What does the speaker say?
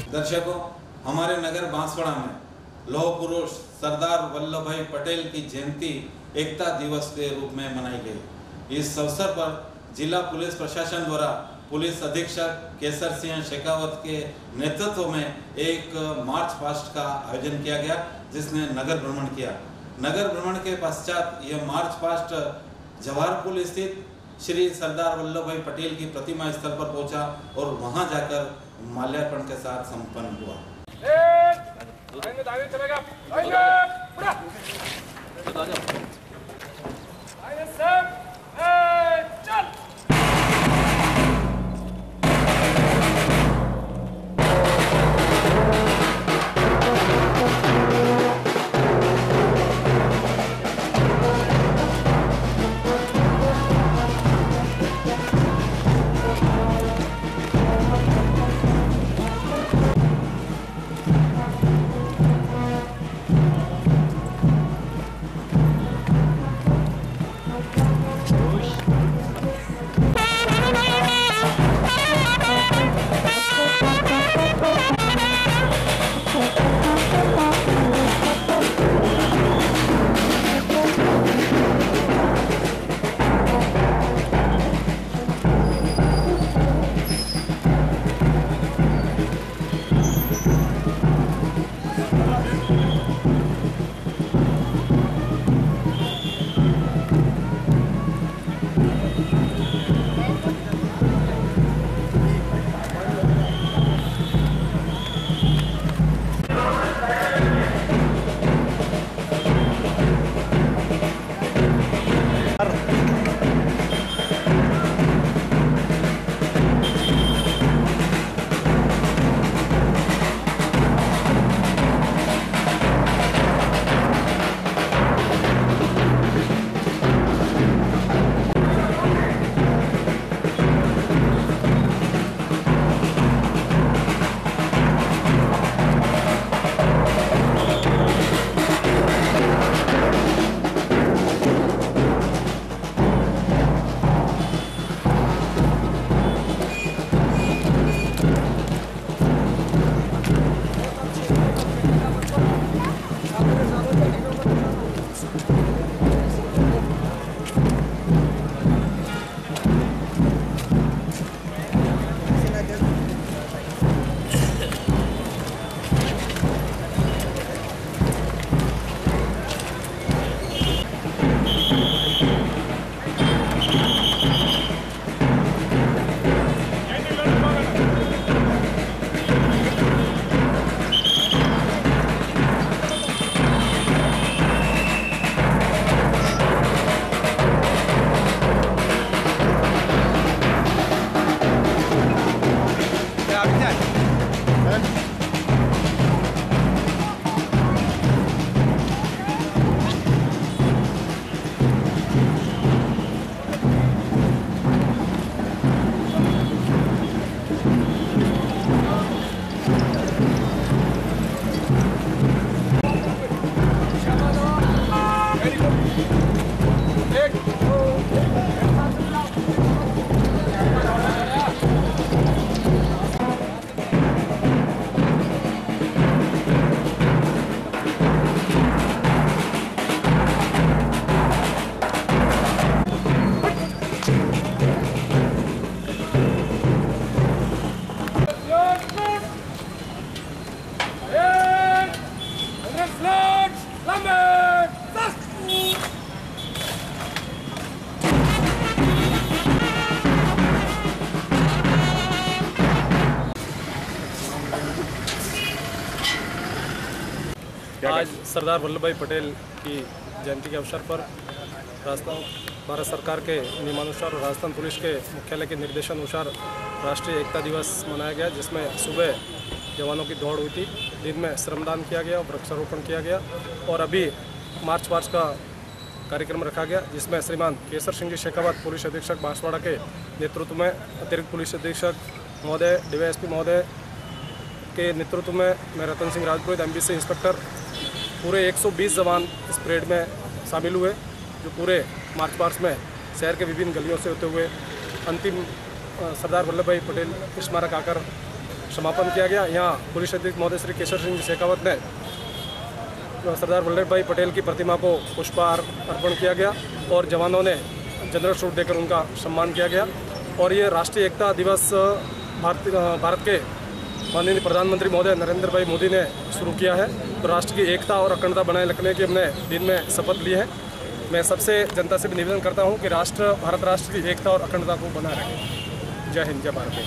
दर्शकों, हमारे नगर बांसवाड़ा में लौह पुरुष सरदार वल्लभ भाई पटेल की जयंती एकता दिवस के रूप में मनाई गई। इस अवसर पर जिला पुलिस प्रशासन द्वारा पुलिस अधीक्षक केसर सिंह शेखावत के नेतृत्व में एक मार्च पास्ट का आयोजन किया गया, जिसने नगर भ्रमण किया। नगर भ्रमण के पश्चात यह मार्च पास्ट जवाहर पुल स्थित श्री सरदार वल्लभ भाई पटेल की प्रतिमा स्थल पर पहुंचा और वहां जाकर माल्यार्पण के साथ संपन्न हुआ। आज सरदार वल्लभ भाई पटेल की जयंती के अवसर पर भारत सरकार के नियमानुसार और राजस्थान पुलिस के मुख्यालय के निर्देशानुसार राष्ट्रीय एकता दिवस मनाया गया, जिसमें सुबह जवानों की दौड़ हुई थी, दिन में श्रमदान किया गया और वृक्षारोपण किया गया और अभी मार्च पास्ट का कार्यक्रम रखा गया, जिसमें श्रीमान केसर सिंह शेखावत पुलिस अधीक्षक बांसवाड़ा के नेतृत्व में, अतिरिक्त पुलिस अधीक्षक महोदय, डीवाईएसपी महोदय के नेतृत्व में मैं रतन सिंह राजपुरोहित एमबीसी इंस्पेक्टर पूरे 120 जवान इस परेड में शामिल हुए, जो पूरे मार्च पास्ट में शहर के विभिन्न गलियों से होते हुए अंतिम सरदार वल्लभ भाई पटेल स्मारक आकर समापन किया गया। यहाँ पुलिस अधीक्षक महोदय श्री केशर सिंह शेखावत ने सरदार वल्लभ भाई पटेल की प्रतिमा को पुष्पहार अर्पण किया गया और जवानों ने जनरल सूट देकर उनका सम्मान किया गया। और ये राष्ट्रीय एकता दिवस भारत के माननीय प्रधानमंत्री महोदय नरेंद्र भाई मोदी ने शुरू किया है। तो राष्ट्र की एकता और अखंडता बनाए रखने की हमने दिन में शपथ ली है। मैं सबसे जनता से भी निवेदन करता हूँ कि भारत राष्ट्र की एकता और अखंडता को बनाए रखें। जय हिंद, जय भारत।